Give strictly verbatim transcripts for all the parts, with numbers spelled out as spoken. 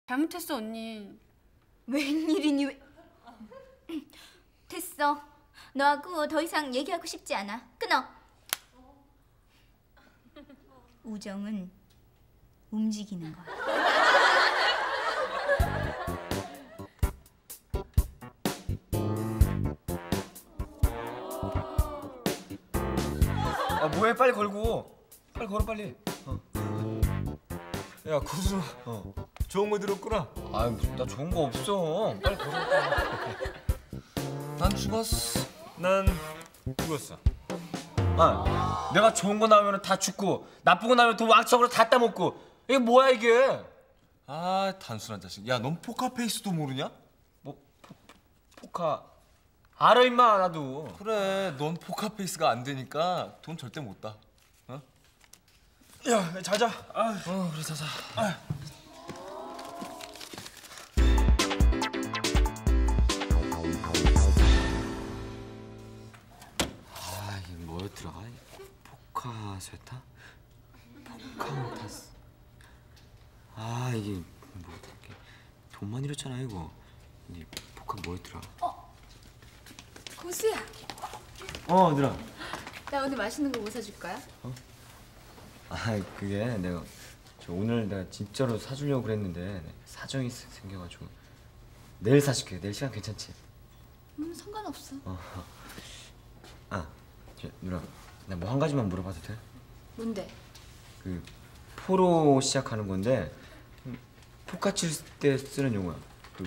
잘못했어 언니. 웬일이니? 왜... 됐어. 너하고 더 이상 얘기하고 싶지 않아. 끊어. 우정은 움직이는 거야. 아 뭐해, 빨리 걸고. 빨리 걸어 빨리. 어. 야 고수, 어. 좋은 거 들었구나. 아 나 좋은 거 없어. 빨리 걸어. 난 죽었어. 난 죽었어. 아 내가 좋은 거 나오면 다 죽고 나쁜 거 나오면 또 왕석으로 다 따먹고. 이게 뭐야 이게? 아 단순한 자식. 야 넌 포카페이스도 모르냐? 뭐 포, 포카 알아 임마 나도. 그래 넌 포카페이스가 안 되니까 돈 절대 못 따. 어? 야 자자. 아. 어 그래 자자. 아. 아 이게 뭐였더라? 포카세타? 포카몬타스. 아 이게 뭐 이렇게 돈만 잃었잖아 이거. 이 포카 뭐였더라? 어, 고수야. 어 누나. 나 오늘 맛있는 거 뭐 사줄까요? 어? 아 그게 내가 저 오늘 내가 진짜로 사주려고 그랬는데 사정이 생겨가지고 내일 사줄게. 내일 시간 괜찮지? 음 상관없어. 어. 아 저, 누나 나 뭐 한 가지만 물어봐도 돼? 뭔데? 그 포로 시작하는 건데 포카 칠 때 쓰는 용어야. 그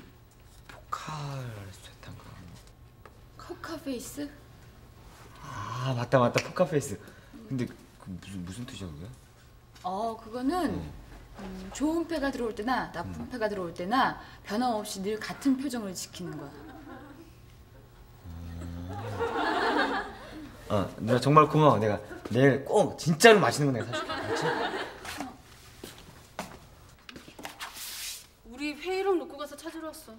포카세탄가 뭐. 코카페이스? 아 맞다 맞다 포카페이스. 근데 그 무슨 무슨 뜻이야 그게? 어 그거는 어. 음, 좋은 패가 들어올 때나 나쁜 음. 패가 들어올 때나 변함없이 늘 같은 표정을 지키는 거야. 어 누나 정말 고마워. 내가 내일 꼭 진짜로 맛있는 거 내가 사줄게. 알았지? 우리 회의록 놓고 가서 찾으러 왔어.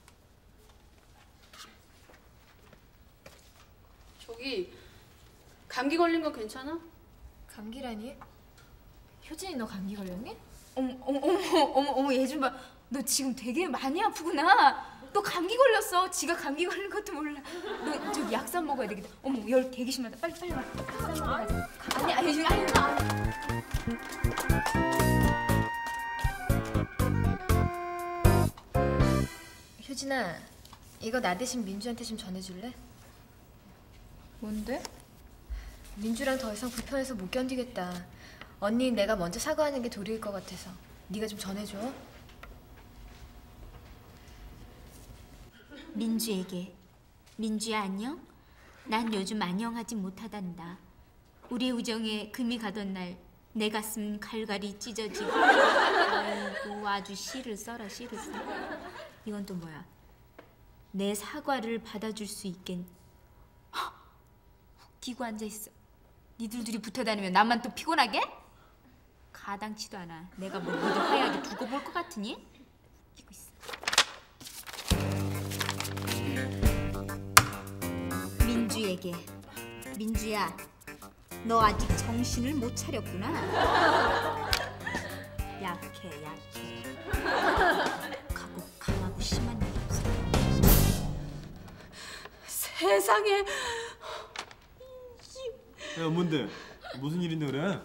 저기 감기 걸린 거 괜찮아? 감기라니? 효진이 너 감기 걸렸니? 어머 어머 어머 어머 어머 얘 좀 봐. 너 지금 되게 많이 아프구나. 너 감기 걸렸어. 지가 감기 걸린 것도 몰라. 너 저기 약산 먹어야 되겠다. 어머 열 되게 심하다. 빨리 빨리 와. 약산 먹어야지. 아니 아니 지금 아니 효진아, 이거 나 대신 민주한테 좀 전해줄래? 뭔데? 민주랑 더 이상 불편해서 못 견디겠다. 언니 내가 먼저 사과하는 게 도리일 것 같아서 네가 좀 전해줘. 민주에게. 민주야 안녕? 난 요즘 안녕하지 못하단다. 우리 우정에 금이 가던 날 내 가슴 갈갈이 찢어지고 아이고 아주 시를 써라 시를 써. 이건 또 뭐야? 내 사과를 받아줄 수 있겠... 헉! 웃기고 앉아있어. 니들 둘이 붙어다니면 나만 또 피곤하게? 가당치도 않아. 내가 뭐 니들 화해하게 두고 볼 것 같으니? 웃기고 있어. 민주에게. 민주야 너 아직 정신을 못 차렸구나. 약해 약해. 가고 강하고 심한 일이 없어. 세상에. 야 뭔데? 무슨 일인데 그래?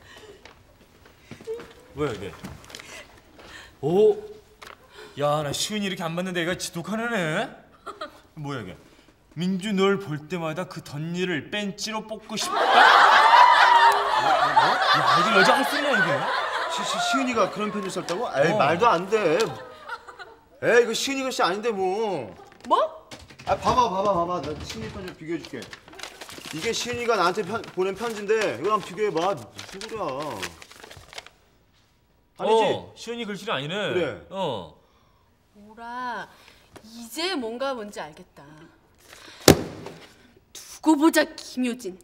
뭐야 이게? 오? 야 나 시은이 이렇게 안 봤는데 얘가 지독한 애네? 뭐야 이게? 민주 널 볼 때마다 그 덧니를 뺀찌로 뽑고 싶다? 야 이게 여자 할 소리야 이게? 시, 시, 시은이가 그런 편지 썼다고? 에이 어. 말도 안 돼. 에이 이거 시은이 글씨 아닌데 뭐. 뭐? 아 봐봐 봐봐 봐봐. 나 시은이 편지 비교해줄게. 이게 시은이가 나한테 편, 보낸 편지인데 이거랑 비교해봐. 무슨 소리야. 아니지? 어, 시은이 글씨는 아니네. 그래. 어. 뭐라 이제 뭔가 뭔지 알겠다. 두고 보자 김효진.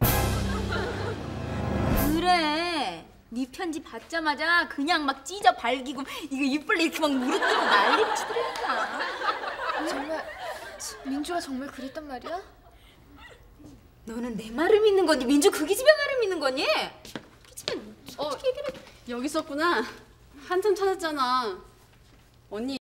그래. 네 편지 받자마자 그냥 막 찢어 발기고 이거 입벌레 이렇게 막 무릎 꿇고 난리 치더라니까. 정말 민주가 정말 그랬단 말이야? 너는 내 말을 믿는 거니 민주 그 기집애 말을 믿는 거니? 기집애 어, 여기 있었구나. 한참 찾았잖아. 언니